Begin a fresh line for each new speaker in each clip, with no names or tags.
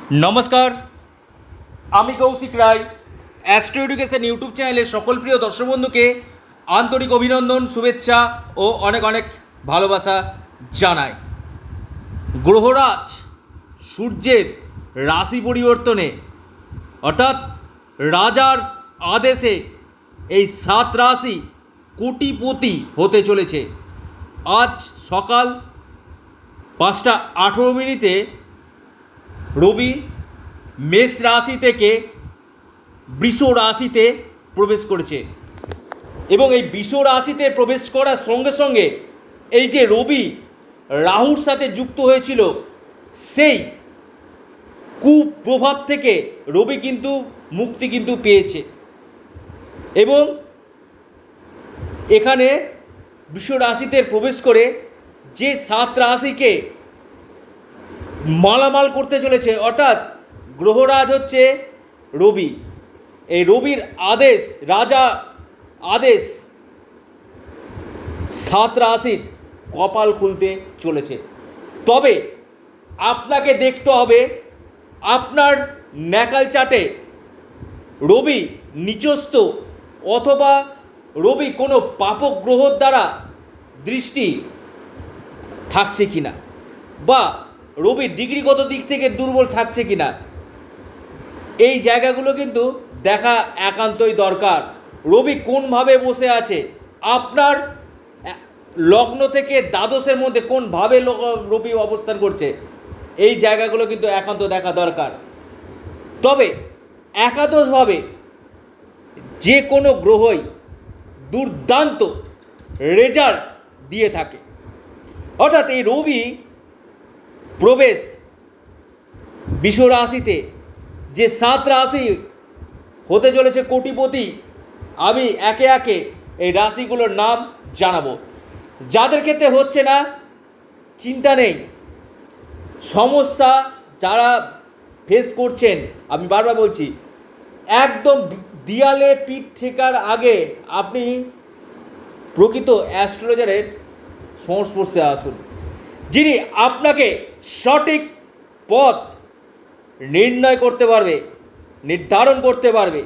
नमस्कार आमी Kaushik Roy astro education YouTube channel सकल प्रिय दर्शक बंधु के आंतरिक अभिनंदन शुभेच्छा और अनेक अनेक भालोबासा जानाई। ग्रहराज सूर्येर राशि परिवर्तने अर्थात राजार आदेशे এই 7 राशि कोटिपति होते चलेছে। आज सकाल 5:18 रवि मेष राशि থেকে বৃষ রাশিতে প্রবেশ করেছে এবং এই বৃষ রাশিতে প্রবেশ করার সঙ্গে সঙ্গে এই যে রবি রাহুর সাথে যুক্ত হয়েছিল সেই কুপ্রভাব থেকে রবি কিন্তু মুক্তি কিন্তু পেয়েছে এবং এখানে বৃষ রাশিতে প্রবেশ করে যে 7 রাশিকে মালামাল করতে চলেছে অর্থাৎ গ্রহরাজ হচ্ছে রবি। এই রবির আদেশ রাজা আদেশ 7 রাশির কপাল খুলতে চলেছে। তবে আপনাকে দেখতে হবে আপনার ন্যাকাল চাটে রবি নিচস্থ অথবা রবি কোনো পাপক গ্রহর দ্বারা দৃষ্টি থাকছে কিনা বা রবি ডিগ্রিগত দিক থেকে দুর্বল থাকছে কিনা এই জায়গাগুলো কিন্তু দেখা একান্তই দরকার। রবি কোনভাবে বসে আছে, আপনার লগ্ন থেকে দ্বাদশের মধ্যে কোনভাবে রবি অবস্থান করছে এই জায়গাগুলো কিন্তু একান্ত দেখা দরকার। তবে একাদশভাবে যে কোনো গ্রহই দুর্দান্ত রেজাল্ট দিয়ে থাকে। অর্থাৎ এই রবি প্রবেশ বৃষ রাশিতে যে 7 রাশি হতে চলেছে কোটিপতি, আমি একে একে এই রাশিগুলোর নাম জানাবো। যাদের ক্ষেত্রে হচ্ছে না চিন্তা নেই, সমস্যা যারা ফেস করছেন আমি বারবার বলছি একদম দিয়ালে পিঠ ঠেকার আগে আপনি প্রকৃত অ্যাস্ট্রোলজারের সংস্পর্শে আসুন, যিনি আপনাকে সঠিক পথ নির্ণয় করতে পারবে, নির্ধারণ করতে পারবে।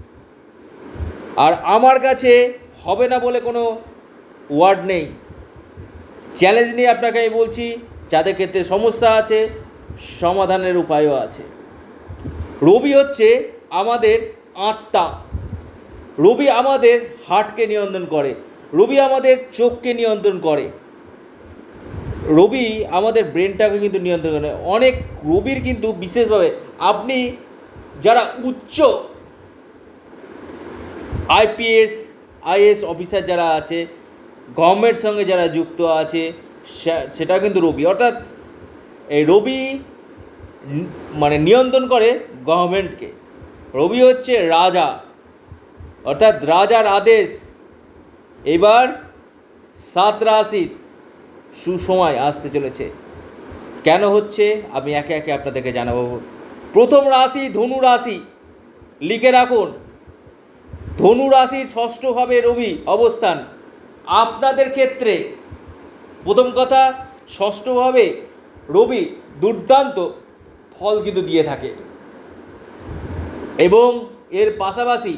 আর আমার কাছে হবে না বলে কোনো ওয়ার্ড নেই, চ্যালেঞ্জ নিয়ে আপনাকে আমি বলছি। যাদের ক্ষেত্রে সমস্যা আছে সমাধানের উপায়ও আছে। রবি হচ্ছে আমাদের আত্মা, রবি আমাদের হার্টকে নিয়ন্ত্রণ করে, রবি আমাদের চোখকে নিয়ন্ত্রণ করে, রবি আমাদের ব্রেনটাকে কিন্তু নিয়ন্ত্রণ করে। অনেক রবির কিন্তু বিশেষভাবে আপনি যারা উচ্চ আইপিএস আইএস অফিসার যারা আছে, গভর্নমেন্টের সঙ্গে যারা যুক্ত আছে সেটা কিন্তু রবি। অর্থাৎ এই রবি মানে নিয়ন্ত্রণ করে গভর্নমেন্টকে। রবি হচ্ছে রাজা, অর্থাৎ রাজার আদেশ। এবার 7 রাশির সুসময় আসতে চলেছে। কেন হচ্ছে আমি একে একে আপনাদেরকে জানাবো। প্রথম রাশি ধনু রাশি, লিখে রাখুন ধনু রাশির ষষ্ঠভাবে রবি অবস্থান। আপনাদের ক্ষেত্রে প্রথম কথা ষষ্ঠভাবে রবি দুর্দান্ত ফল কিন্তু দিয়ে থাকে এবং এর পাশাপাশি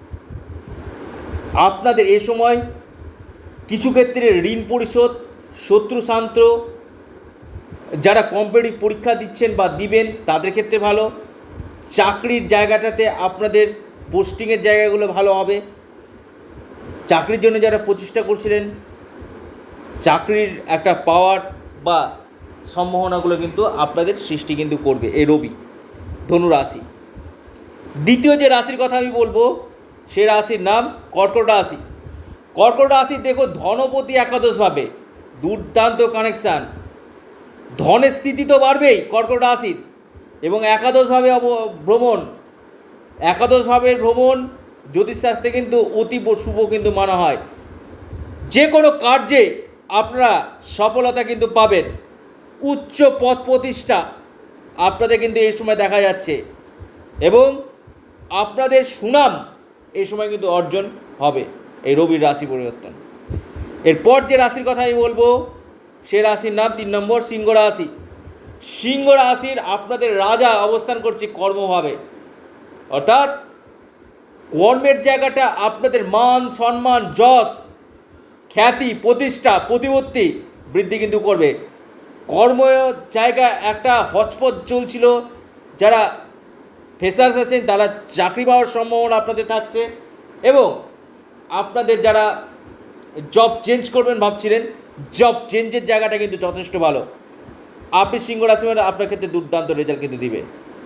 আপনাদের এ সময় কিছু ক্ষেত্রে ঋণ পরিশোধ, শত্রু শান্ত, যারা কম্পিটিটিভ পরীক্ষা দিচ্ছেন বা দিবেন তাদের ক্ষেত্রে ভালো। চাকরির জায়গাটাতে আপনাদের পোস্টিংয়ের জায়গাগুলো ভালো হবে। চাকরির জন্য যারা প্রচেষ্টা করছিলেন চাকরির একটা পাওয়ার বা সম্ভাবনাগুলো কিন্তু আপনাদের সৃষ্টি কিন্তু করবে এই রবি ধনু রাশি। দ্বিতীয় যে রাশির কথা আমি বলবো সে রাশির নাম কর্কট রাশি। কর্কট রাশি দেখো ধনপতি একাদশভাবে, দুর্দান্ত কানেকশান, ধনের স্থিতি তো বাড়বেই কর্কট রাশির এবং একাদশভাবে ভ্রমণ। একাদশভাবের ভ্রমণ জ্যোতিষশাস্ত্রে কিন্তু অতীব শুভ কিন্তু মানা হয়। যে কোনো কার্যে আপনারা সফলতা কিন্তু পাবেন, উচ্চ পদ প্রতিষ্ঠা আপনাদের কিন্তু এই সময় দেখা যাচ্ছে এবং আপনাদের সুনাম এই সময় কিন্তু অর্জন হবে এই রবির রাশি পরিবর্তন। এরপর যে রাশির কথা আমি বলবো সে রাশির নাম 3 নম্বর সিংহ রাশি। সিংহ রাশির আপনাদের রাজা অবস্থান করছে কর্মভাবে, অর্থাৎ কর্মের জায়গাটা আপনাদের মান সম্মান যশ খ্যাতি প্রতিষ্ঠা প্রতিপত্তি বৃদ্ধি কিন্তু করবে। কর্ম জায়গা একটা হচপচ চলছিল, যারা ফ্রেশার্স আছেন তারা চাকরি পাওয়ার সম্ভাবনা আপনাদের থাকছে, এবং আপনাদের যারা জব চেঞ্জ করবেন ভাবছিলেন, জব চেঞ্জের জায়গাটা কিন্তু যথেষ্ট ভালো। আপনি সিংহ রাশি মানে আপনার ক্ষেত্রে দুর্দান্ত রেজাল্ট কিন্তু দিবে।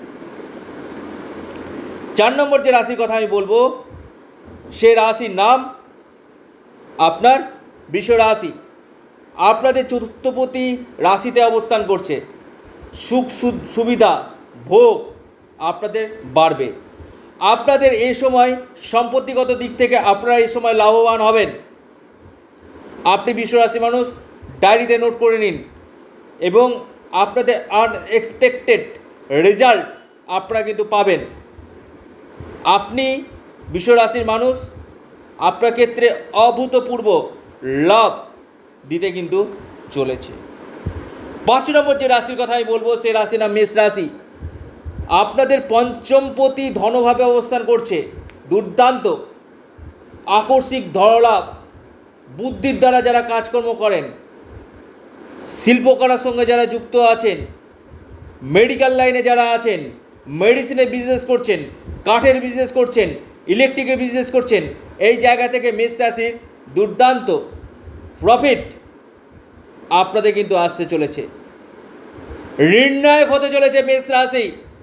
4 নম্বর যে রাশির কথা আমি বলবো, সে রাশির নাম আপনার বৃষ রাশি। আপনাদের চতুর্থপতি রাশিতে অবস্থান করছে, সুখ সুবিধা ভোগ আপনাদের বাড়বে। আপনাদের এই সময় সম্পত্তিগত দিক থেকে আপনারা এই সময় লাভবান হবেন। আপনি বৃষ রাশি মানুষ, ডায়েরিতে নোট করে নিন, এবং আপনাদের আনএক্সপেক্টেড রেজাল্ট আপনারা কিন্তু পাবেন। আপনি বৃষ রাশির মানুষ, আপনার ক্ষেত্রে অভূতপূর্ব লাভ দিতে কিন্তু চলেছে। 5 নম্বর যে রাশির কথা আমি বলবো, সে রাশির নাম মেষ রাশি। আপনাদের পঞ্চমপতি ধনভাবে অবস্থান করছে, দুর্দান্ত আকস্মিক ধনলাভ, বুদ্ধির দ্বারা যারা কাজকর্ম করেন, শিল্পকলার সঙ্গে যারা যুক্ত আছেন, মেডিকেল লাইনে যারা আছেন, মেডিসিনের বিজনেস করছেন, কাঠের বিজনেস করছেন, ইলেকট্রিকের বিজনেস করছেন, এই জায়গা থেকে মেষ রাশির দুর্দান্ত প্রফিট আপনাদের কিন্তু আসতে চলেছে। নির্ণায়ক হতে চলেছে মেষ রাশি,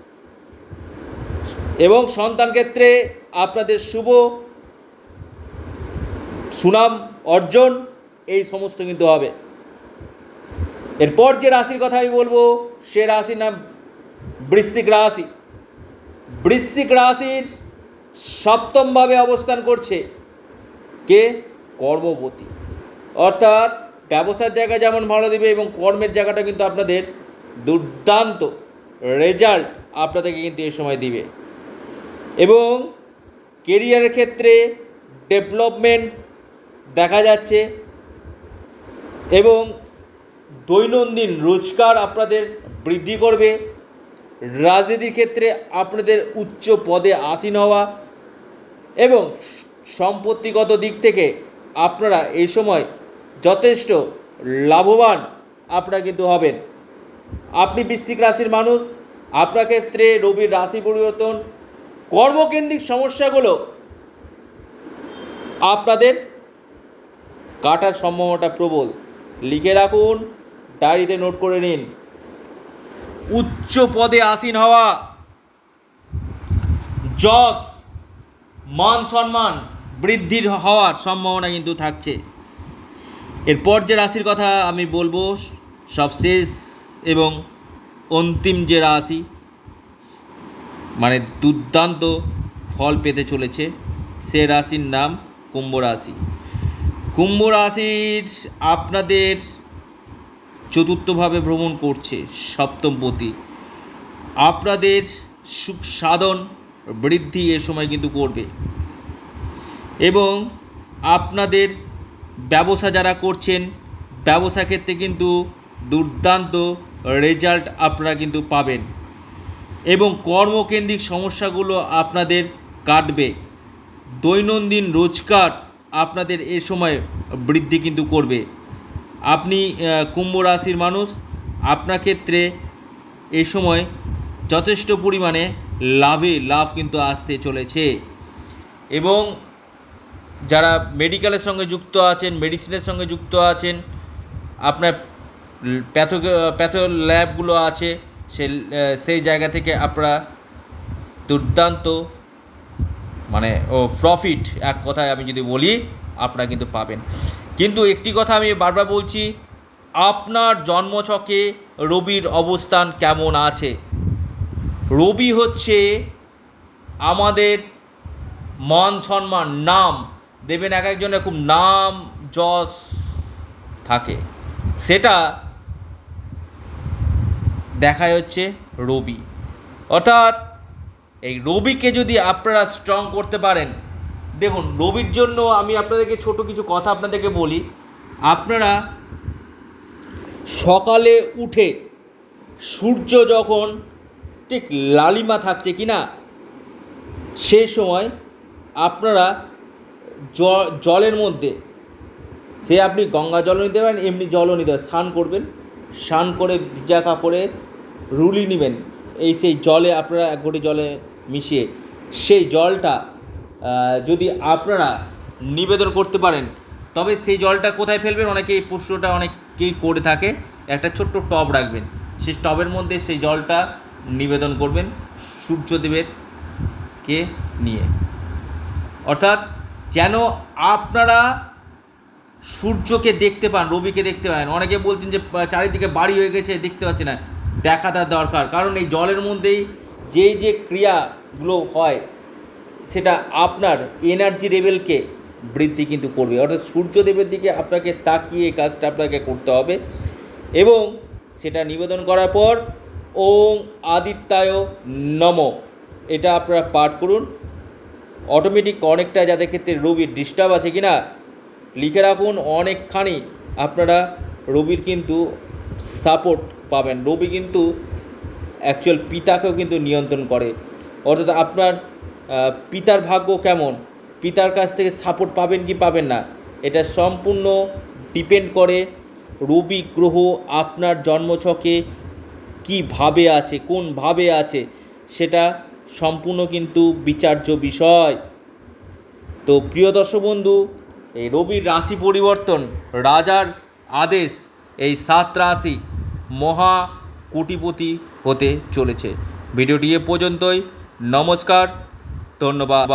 এবং সন্তান ক্ষেত্রে আপনাদের শুভ সুনাম অর্জন এই সমস্ত কিন্তু হবে। এরপর যে রাশির কথা আমি বলবো, সে রাশির নাম বৃশ্চিক রাশি। বৃশ্চিক রাশির সপ্তমভাবে অবস্থান করছে কে? কর্মপতি, অর্থাৎ ব্যবসার জায়গা যেমন ভালো দিবে, এবং কর্মের জায়গাটা কিন্তু আপনাদের দুর্দান্ত রেজাল্ট আপনাদেরকে কিন্তু এই সময় দিবে। এবং কেরিয়ারের ক্ষেত্রে ডেভেলপমেন্ট দেখা যাচ্ছে, এবং দৈনন্দিন রোজগার আপনাদের বৃদ্ধি করবে। রাজনীতির ক্ষেত্রে আপনাদের উচ্চ পদে আসীন হওয়া, এবং সম্পত্তিগত দিক থেকে আপনারা এই সময় যথেষ্ট লাভবান আপনারা কিন্তু হবেন। আপনি বৃশ্চিক রাশির মানুষ, আপনার ক্ষেত্রে রবির রাশি পরিবর্তন, কর্মকেন্দ্রিক সমস্যাগুলো আপনাদের কাটার সম্ভাবনাটা প্রবল। লিখে রাখুন, ডায়েরিতে নোট করে নিন। উচ্চ পদে আসীন হওয়া, যশ মান সম্মান বৃদ্ধির হওয়ার সম্ভাবনা কিন্তু থাকছে। এরপর যে রাশির কথা আমি বলবো, সবশেষ এবং অন্তিম যে রাশি, মানে দুর্দান্ত ফল পেতে চলেছে, সে রাশির নাম কুম্ভ রাশি। কুম্ভ রাশির আপনাদের চতুর্থভাবে ভ্রমণ করছে সপ্তমপতি, আপনাদের সুখ সাধন বৃদ্ধি এ সময় কিন্তু করবে, এবং আপনাদের ব্যবসা যারা করছেন, ব্যবসা ক্ষেত্রে কিন্তু দুর্দান্ত রেজাল্ট আপনারা কিন্তু পাবেন, এবং কর্মকেন্দ্রিক সমস্যাগুলো আপনাদের কাটবে। দৈনন্দিন রোজগার আপনাদের এ সময় বৃদ্ধি কিন্তু করবে। আপনি কুম্ভ রাশির মানুষ, আপনার ক্ষেত্রে এ সময় যথেষ্ট পরিমাণে লাভ কিন্তু আসতে চলেছে। এবং যারা মেডিকেলের সঙ্গে যুক্ত আছেন, মেডিসিনের সঙ্গে যুক্ত আছেন, আপনার প্যাথো ল্যাবগুলো আছে, সেই জায়গা থেকে আপনারা দুর্দান্ত প্রফিট, এক কথায় আমি যদি বলি, আপনারা কিন্তু পাবেন। কিন্তু একটি কথা আমি বারবার বলছি, আপনার জন্মছকে রবির অবস্থান কেমন আছে। রবি হচ্ছে আমাদের মান সম্মান, নাম দেবেন, এক একজনের খুব নাম যশ থাকে, সেটা দেখায় হচ্ছে রবি। অর্থাৎ এই রবিকে যদি আপনারা স্ট্রং করতে পারেন, দেখুন রবির জন্য আমি আপনাদেরকে ছোট কিছু কথা আপনাদেরকে বলি। আপনারা সকালে উঠে সূর্য যখন ঠিক লালিমা থাকছে কি না, সেই সময় আপনারা জলের মধ্যে, সে আপনি গঙ্গা জলও নিতে পারেন, এমনি জলও নিতে পারেন, স্নান করবেন, স্নান করে ভিজা কাপড়ে রুলি নেবেন, সেই জলে আপনারা এক ঘটি জলে মিশিয়ে সেই জলটা যদি আপনারা নিবেদন করতে পারেন, তবে সেই জলটা কোথায় ফেলবেন, অনেকে এই প্রশ্নটা অনেকেই করে থাকে, একটা ছোট্ট টব রাখবেন, সেই টবের মধ্যে সেই জলটা নিবেদন করবেন সূর্যদেবেরকে নিয়ে। অর্থাৎ যেন আপনারা সূর্যকে দেখতে পান, রবিকে দেখতে পান। অনেকে বলছেন যে চারিদিকে বাড়ি হয়ে গেছে, দেখতে পাচ্ছি না, দেখাটা দরকার, কারণ এই জলের মধ্যেই যে ক্রিয়াগুলো হয় সেটা আপনার এনার্জি লেভেলকে বৃদ্ধি কিন্তু করবে। অর্থাৎ সূর্যদেবের দিকে আপনাকে তাকিয়ে এই কাজটা আপনাকে করতে হবে, এবং সেটা নিবেদন করার পর ওং আদিত্যায় নমঃ এটা আপনারা পাঠ করুন। অটোমেটিক অনেকটা, যাদের ক্ষেত্রে রবির ডিস্টার্ব আছে কি না, লিখে রাখুন, অনেকখানি আপনারা রবির কিন্তু সাপোর্ট পাবেন। রবি কিন্তু অ্যাকচুয়াল পিতাকেও কিন্তু নিয়ন্ত্রণ করে, অর্থাৎ আপনার পিতার ভাগ্য কেমন, পিতার কাছ থেকে সাপোর্ট পাবেন কি পাবেন না, এটা সম্পূর্ণ ডিপেন্ড করে রবি গ্রহ আপনার জন্মছকে কীভাবে আছে, কোন ভাবে আছে, সেটা সম্পূর্ণ কিন্তু বিচার্য বিষয়। তো প্রিয় দর্শক বন্ধু, এই রবির রাশি পরিবর্তন, রাজার আদেশ, এই 7 রাশি মহা কোটিপতি হতে চলেছে। ভিডিওটি এ পর্যন্তই। নমস্কার, ধন্যবাদ।